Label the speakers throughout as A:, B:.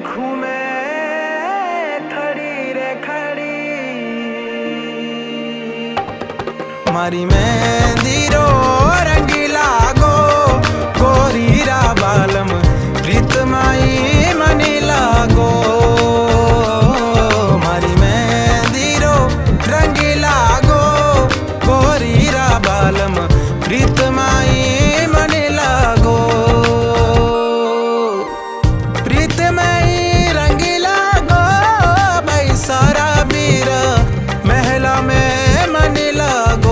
A: घूमे खड़ी रे खड़ी
B: मारी मेहंदी रो रंगीला गो गोरीरा बालम प्रीत माई मनी लागो मारी मेहंदी रो रंगीला गो गोरीरा बालम प्रीत माई मनी लागो प्रीत माई रंगीला गो भाई सारा बीर महला में मनी लागो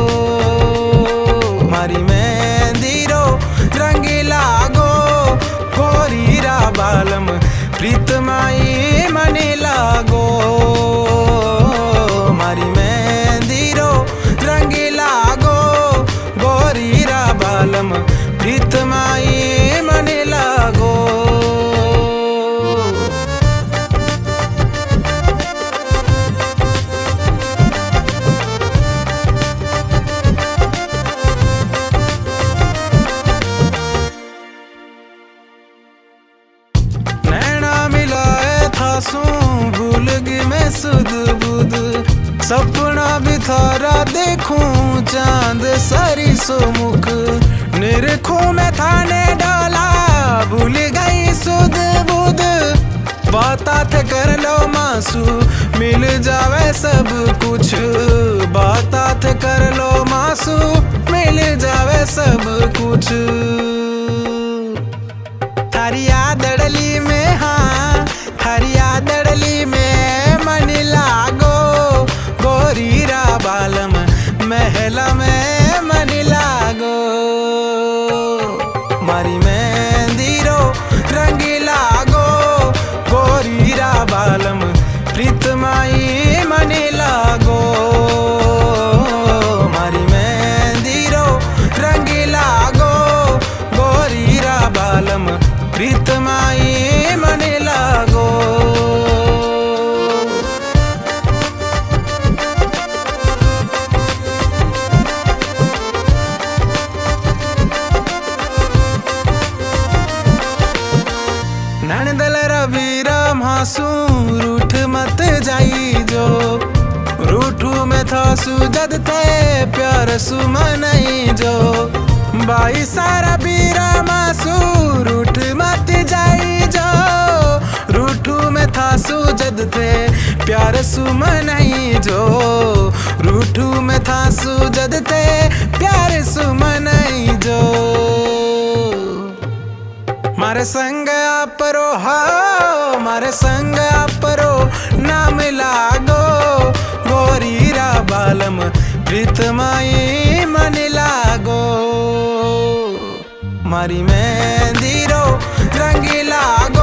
B: मारी मेहंदी रो रंगीला गो गोरीरा बालम प्रीत माई मनी लागो मारी मेहंदी रो रंगीला गो गोरीरा बालम प्रीत माई मनी लागो भूल गई मैं सुध बुध सपना भी थारा देखूं चांद सारी सो मुख निरखूं मैं थाने डाला भूल गई सुध बुध बाता थे कर लो मासू मिल जावे सब कुछ बाता थे कर लो मासू मिल जावे सब कुछ थारी यादड़ली में हाँ हरिया दड़ली में मन लागो गोरीरा बालम महला में मन लागो मारी मेहंदी रो रंगीला गो गोरीरा बालम प्रीत माई मन लागो मारी मेहंदी रो रंगीला गो गोरीरा बालम प्रीत माई मन लागो नंदल रवीरा मासू रूठ मत जाई जो रूठू में था सुजद थे प्यार सुमनई जो बाई सारा बीरा मासू रूठ मत जाई जो रूठू में था सुजद थे प्यार सुमनई जो रूठू में था सुजद थे प्यार सुमनई जो मारे संग आपरो हो मारे संग आपरो नाम लागो गोरीरा बालम प्रीत माई मन लागो मारी मेहंदी रो रंगीला